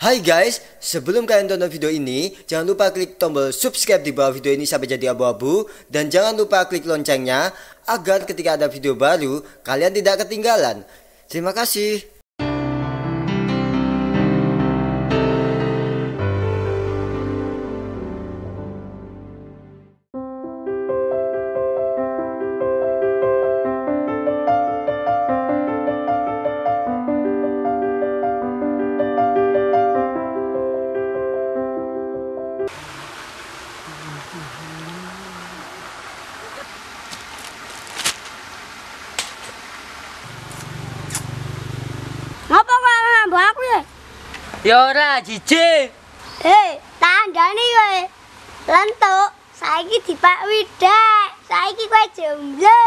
Hai guys, sebelum kalian tonton video ini, jangan lupa klik tombol subscribe di bawah video ini sampai jadi abu-abu. Dan jangan lupa klik loncengnya, agar ketika ada video baru, kalian tidak ketinggalan. Terima kasih. Ngapa kok ngambek aku ya? Ya ora jijik. Tandane kowe. Lentuk, saiki dipak widak. Saiki kowe jomblo.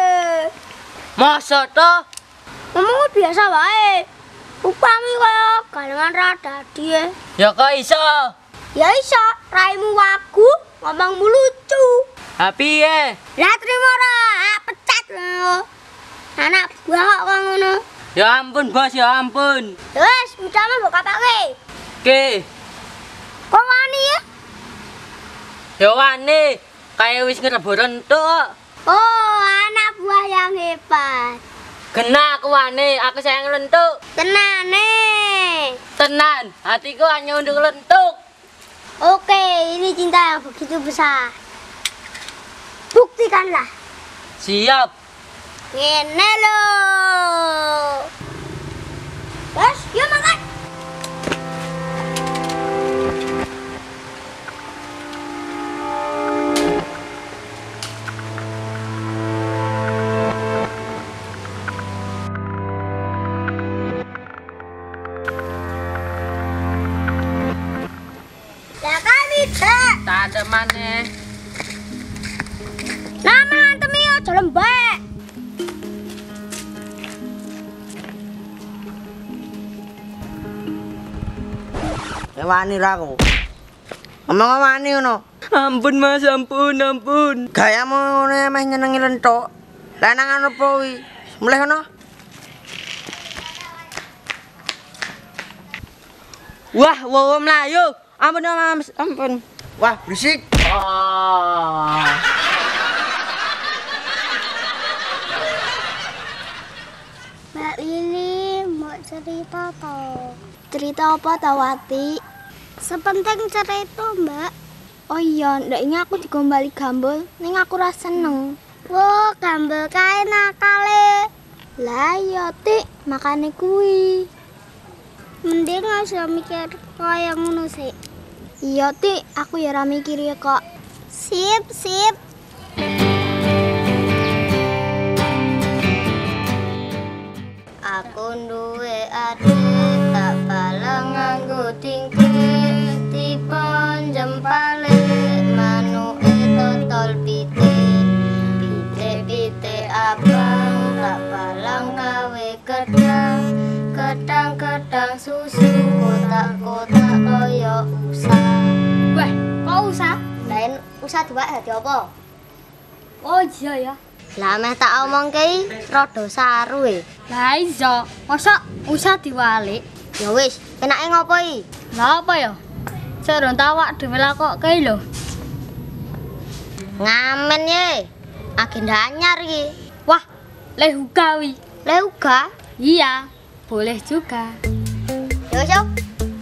Masa to? Ngomong biasa wae. Upami kaya galengan ra dadi. Ya kok iso? Ya iso, raimu wagu, ngomongmu lucu. Ha piye? Lah trimo ora, pecat. Anak buah kok ngono. Ya ampun bos, ya ampun. Wes, udah mbok kapake. Oke. Kok wani ya? Ya wani, kaya wis ngerebut entuk. Oh, anak buah yang hebat. Kena aku wani, aku sayang lentuk. Tenane. Tenan, hatiku hanya untuk lentuk. Oke, ini cinta yang begitu besar. Buktikanlah. Siap. Ngene lho. Bos, yuk makan. Ya kami cek. Tak ada maneh. Nama antemi aja lembek. Ya wani ra aku. Ngomong wani ngono. Ampun mas, ampun, ampun. Gayamu ngono meh nyenengi lentuk. Lanangan opo kuwi? Mulih ngono. Wah, wow Melayu. Ampun mas, ampun. Wah, berisik. Oh. Mbak Lili mau cerita toh. Cerita apa toh Wati? Sepenting cerita Mbak. Oh iya, ndaknya aku digombali gambol, ning aku ra seneng. Wah, gambol kae nakale. Lah iya Tik, makane kuwi. Mending aja mikir kaya ngono sih. Iya Tik, aku ya ra mikir ya kok. Sip, sip. Aku duwe adik tak balang nganggo tingkir tipon jempale manuke totol pite abang tak balang gawe kedang susu kotak-kotak kaya usah. Weh, kok usah? Lain usah diwak dadi apa? Oh iya ya. Lah meh tak omongke rada saru e. Lah iso, mosok usah diwalik. Ya wis, enake ngopo iki? Lah apa ya? Jarang tawak dhewe lah kok kae lho. Ngamen ye. Agenda anyar iki. Wah, lehuga wi. Leuga. Iya, boleh juga. Ya wis, yuk.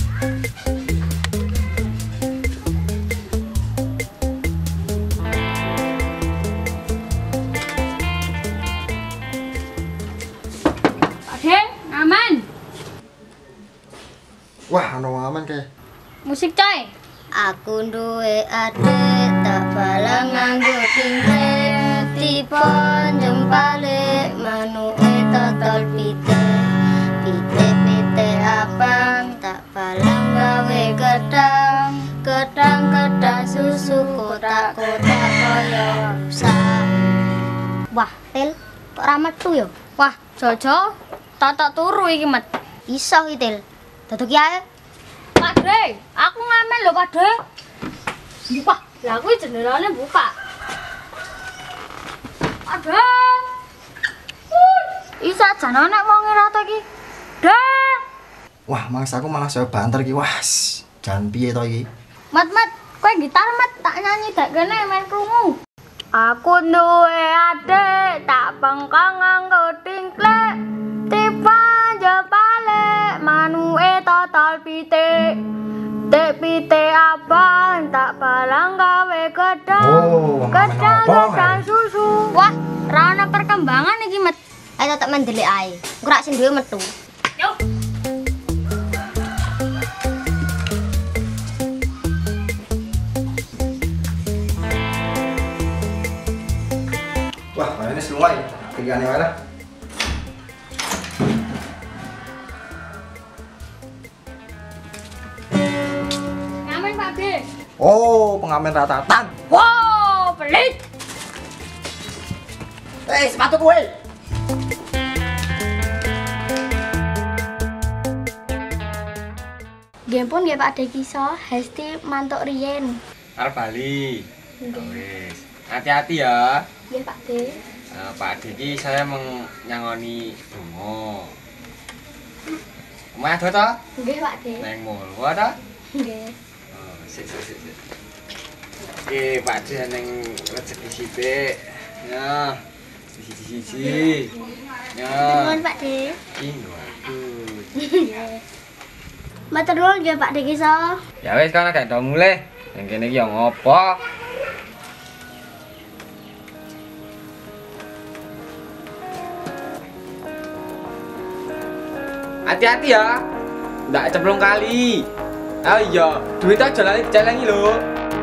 Deng, aman. Wah, ono aman kae. Musik coy. Aku duwe adik tak balang nganggo tingkir tipon jempale manuke totol pite abang tak balang gawe kedang susu kotak-kotak kaya usah. Wah, Til, kok ra metu ya? Wah, Jojo, tak turu iki, Mat. Iso iki, Til. Dadoki ae. Pak Dre, aku ngamen lho, Pak Dre. Wah, lah kuwi jendelane buka. Pak Dre. Isa janane wong ngira ta iki. Dre. Wah, mangsaku malah saya banter ki. Wah, jan piye to iki? Mat, kowe gitar mat tak nyanyi dak kene main krungu. Aku duwe adik tak pengkang nganggo tingklek. Tiba jepale manue total pitik. Dek pitik abang tak balang gawe gedang. Gedang susu. Wah, ra ono perkembangan iki, Mat. Ayo tak mendelik ae. Engko rak sing duwe metu. Yuk. Wah, mayonnaise lumayan. Tinggalnya mana? Ngamen Pak De. Oh, pengamen ratatan. Wow, pelit. Sepatu gue. Nggih pun nggih Pak De Kiso, Hesti mantuk riyen. Arep bali. Wis. Hati-hati ya. Nggih Pak De. Pak Ade iki saya menyangoni donga. Omah ado to? Nggih Pak De. Neng mall to? Nggih. Oh, sik. Pak Ade neng rezeki sithik. Ya. Siji. Ya. Nuwun Pak De. Iki bagus. Matur nuwun nggih Pak De Kiso. Ya wis kan gak do mulih. Nang kene iki ya ngopo? Hati-hati ya. Ndak cemplung kali. Oh iya, duit aja lali dicelengi lho.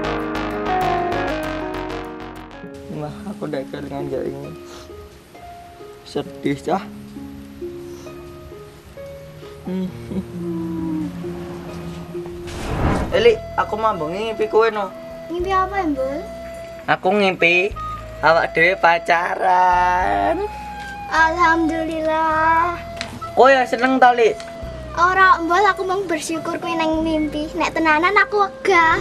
Wah, aku udah nganjak ini. Sedih cah. Eli, aku mambung ngimpi kowe no. Ngimpi apa, Mbul? Aku ngimpi awak dhewe pacaran. Alhamdulillah. Kowe ya seneng to, Li? Ora, Mbul, aku mau bersyukur kowe nang mimpi. Nek tenanan aku wegah.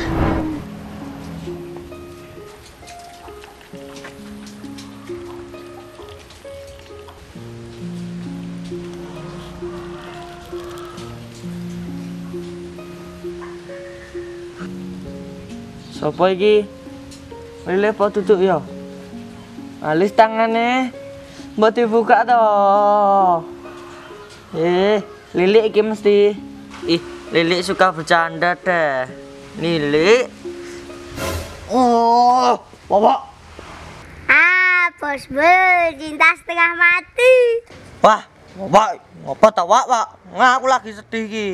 Sopo iki? Lile po tutuk ya. Alis tangane. Mbok dibuka to. Lilik iki mesti. Lilik suka bercanda deh. Lilik. Oh, Bapak. Bos Bul, cinta setengah mati. Wah, Bapak, ngapa ta, Pak? Aku lagi sedih iki.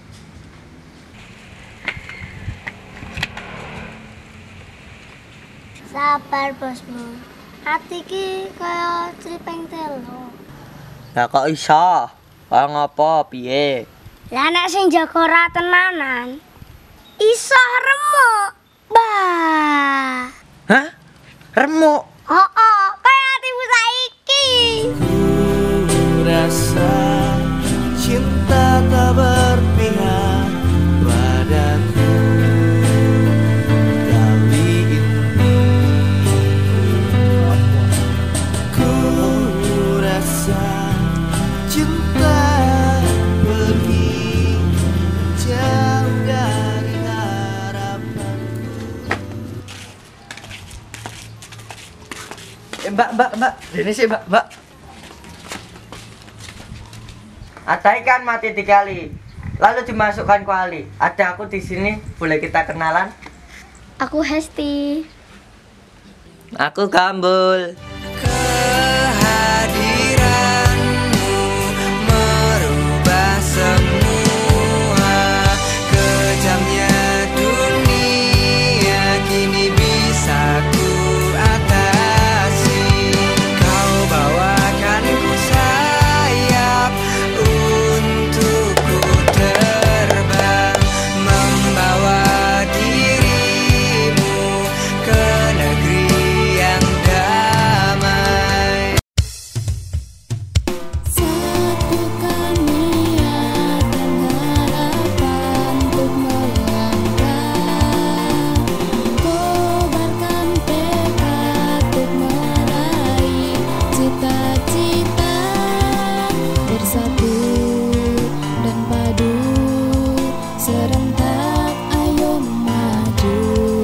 Sabar, Bos Bul. Ati ki kaya cripeng telo. Lah kok iso? Kaya ngapa piye? Lah nek sing jaga ora tenanan, iso remuk. Bah. Hah? Remuk? Oh, kaya atimu saiki. Rasa cinta tak berpihak padaku kali ini. Ku rasa cinta pergi jauh dari harapanku. Mbak, ini sih mbak. Ada ikan mati 3 kali, lalu dimasukkan kuali. Ada aku di sini, boleh kita kenalan? Aku Hesti. Aku Gambul. Kehadiranmu merubah semua. Kejamnya dunia kini bisa ku atasi. Kau bawakan ku sayap untuk ku terbang, membawa dirimu ke negeri yang damai. serentak ayo maju,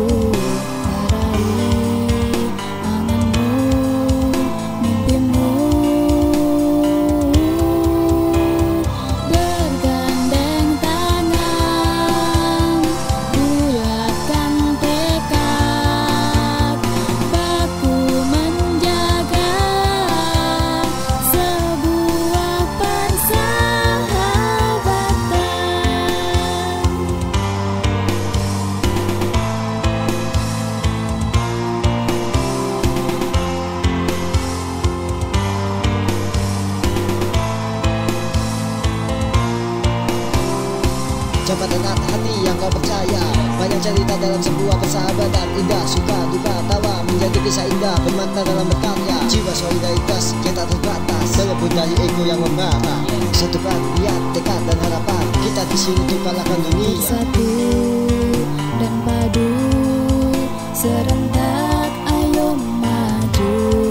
meraih anganmu, mimpimu, bergandeng tangan, bulatkan tekad, baku menjaga sebuah persahabatan. Cepat dan hati yang kau percaya, banyak cerita dalam sebuah persahabatan. Indah, suka, duka, tawa, menjadi kisah indah, bermakna dalam berkarya. Jiwa solidaritas kita terbatas, terlebur dari ego yang membara. Satukan niat, tekad dan harapan, kita di sini untuk kalahkan dunia. Bersatu dan padu, serentak ayo maju.